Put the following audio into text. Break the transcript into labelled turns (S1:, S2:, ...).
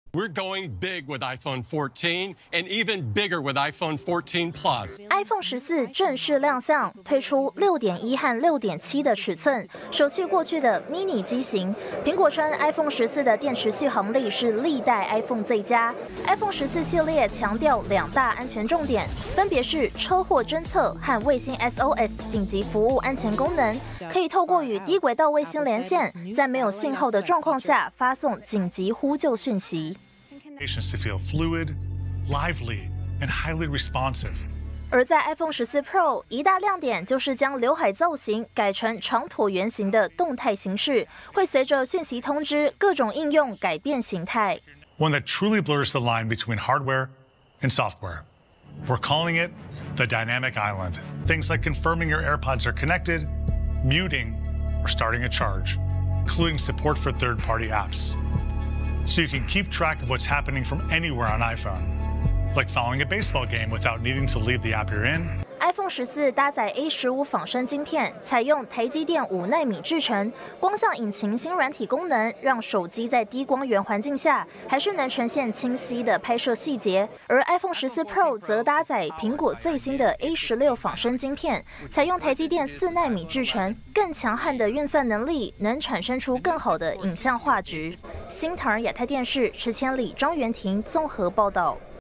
S1: We're going big with iPhone 14 and even bigger with iPhone 14 Plus.
S2: iPhone 14正式亮相，推出6.1和6.7的尺寸，舍去过去的 mini 机型。苹果称 iPhone 14的电池续航力是历代 iPhone 最佳。iPhone 14系列强调2大安全重点，分别是车祸侦测和卫星 SOS 紧急服务安全功能，可以透过与低轨道卫星连线，在没有信号的状况下发送紧急呼救讯息。
S3: To feel fluid, lively, and highly responsive.
S2: 而在 iPhone 14 Pro 一大亮点就是将刘海造型改成长椭圆形的动态形式，会随着讯息通知各种应用改变形态。
S3: One that truly blurs the line between hardware and software. We're calling it the Dynamic Island. Things like confirming your AirPods are connected, muting, or starting a charge, including support for third-party apps. So you can keep track of what's happening from anywhere on iPhone, like following a baseball game without needing to leave the app you're in.
S2: iPhone 14搭载 A15 仿生晶片，采用台积电5奈米制程，光像引擎新软体功能，让手机在低光源环境下还是能呈现清晰的拍摄细节。而 iPhone 14 Pro 则搭载苹果最新的 A16 仿生晶片，采用台积电4奈米制程，更强悍的运算能力，能产生出更好的影像画质。新唐人亚太电视池千里、张元婷综合报道。